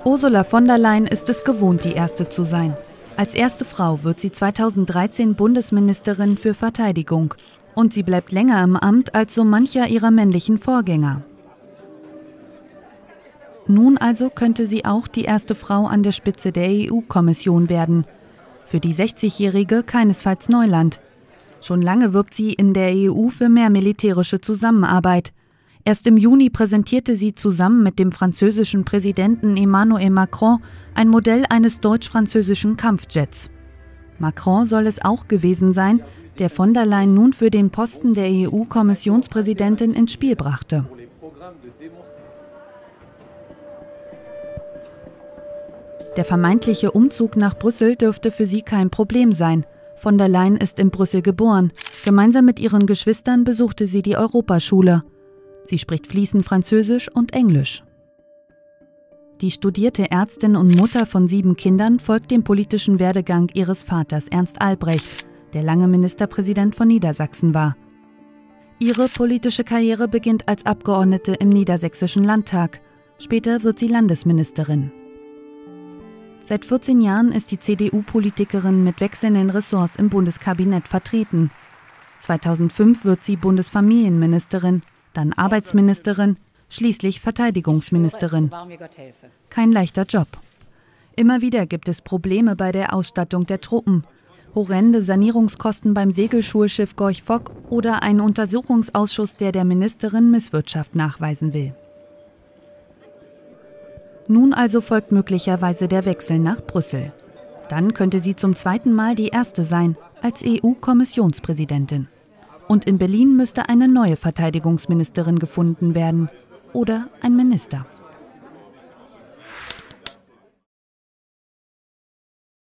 Ursula von der Leyen ist es gewohnt, die Erste zu sein. Als erste Frau wird sie 2013 Bundesministerin für Verteidigung. Und sie bleibt länger im Amt als so mancher ihrer männlichen Vorgänger. Nun also könnte sie auch die erste Frau an der Spitze der EU-Kommission werden. Für die 60-Jährige keinesfalls Neuland. Schon lange wirbt sie in der EU für mehr militärische Zusammenarbeit. Erst im Juni präsentierte sie zusammen mit dem französischen Präsidenten Emmanuel Macron ein Modell eines deutsch-französischen Kampfjets. Macron soll es auch gewesen sein, der von der Leyen nun für den Posten der EU-Kommissionspräsidentin ins Spiel brachte. Der vermeintliche Umzug nach Brüssel dürfte für sie kein Problem sein. Von der Leyen ist in Brüssel geboren. Gemeinsam mit ihren Geschwistern besuchte sie die Europaschule. Sie spricht fließend Französisch und Englisch. Die studierte Ärztin und Mutter von 7 Kindern folgt dem politischen Werdegang ihres Vaters Ernst Albrecht, der lange Ministerpräsident von Niedersachsen war. Ihre politische Karriere beginnt als Abgeordnete im Niedersächsischen Landtag. Später wird sie Landesministerin. Seit 14 Jahren ist die CDU-Politikerin mit wechselnden Ressorts im Bundeskabinett vertreten. 2005 wird sie Bundesfamilienministerin, dann Arbeitsministerin, schließlich Verteidigungsministerin. Kein leichter Job. Immer wieder gibt es Probleme bei der Ausstattung der Truppen. Horrende Sanierungskosten beim Segelschulschiff Gorch Fock oder ein Untersuchungsausschuss, der Ministerin Misswirtschaft nachweisen will. Nun also folgt möglicherweise der Wechsel nach Brüssel. Dann könnte sie zum zweiten Mal die erste sein, als EU-Kommissionspräsidentin. Und in Berlin müsste eine neue Verteidigungsministerin gefunden werden oder ein Minister.